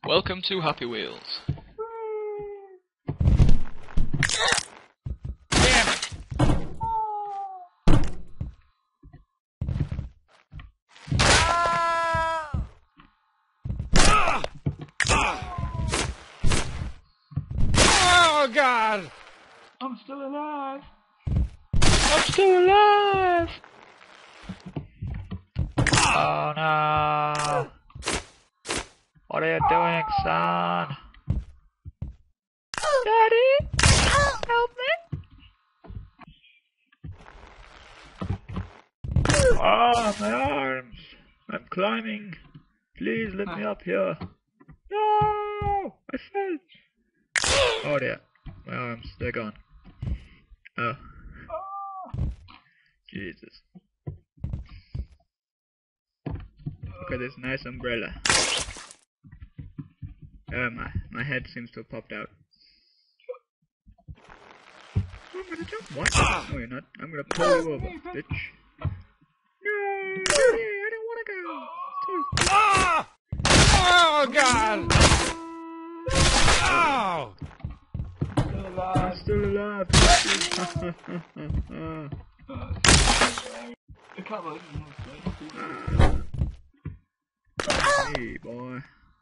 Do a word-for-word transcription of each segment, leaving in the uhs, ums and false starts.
Welcome to Happy Wheels. Damn it! Oh God! I'm still alive! I'm still alive! Oh no! What are you doing, son? Daddy? Help me! Oh, my arms! I'm climbing! Please let me up here! No! I fell! Oh dear. My arms, they're gone. Oh. Jesus. Look at this nice umbrella. Oh, my, my head seems to have popped out. I'm gonna jump. What? No, you're not. I'm gonna pull you over, bitch. No! Daddy, I don't wanna go! Too. Ah! Oh God! Oh! Still alive. I'm still alive. I can't believe it. Hey, boy.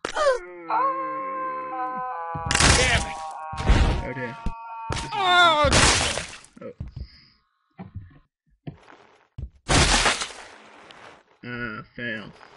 Damn it! Oh dear. Oh! Oh. Ah, uh, fail.